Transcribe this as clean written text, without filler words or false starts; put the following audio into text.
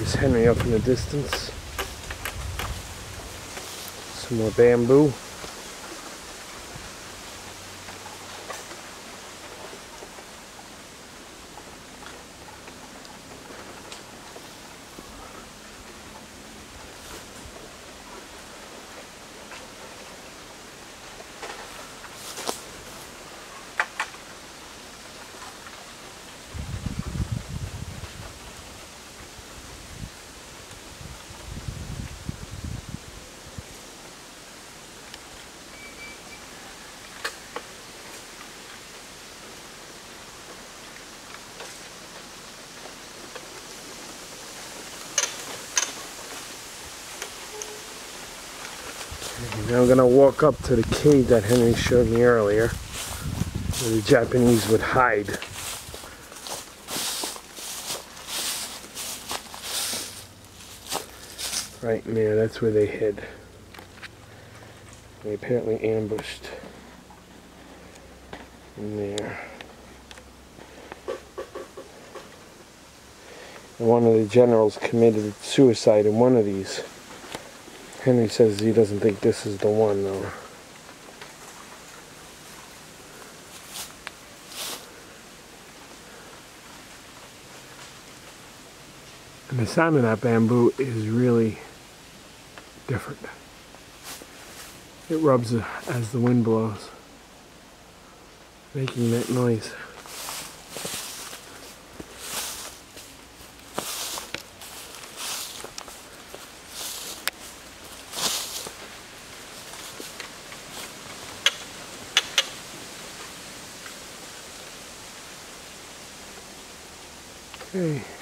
There's Henry up in the distance. Some more bamboo. Now I'm going to walk up to the cave that Henry showed me earlier, where the Japanese would hide. Right in there, that's where they hid. They apparently ambushed in there. And one of the generals committed suicide in one of these. Henry says he doesn't think this is the one, though. And the sound of that bamboo is really different. It rubs as the wind blows, making that noise. Okay.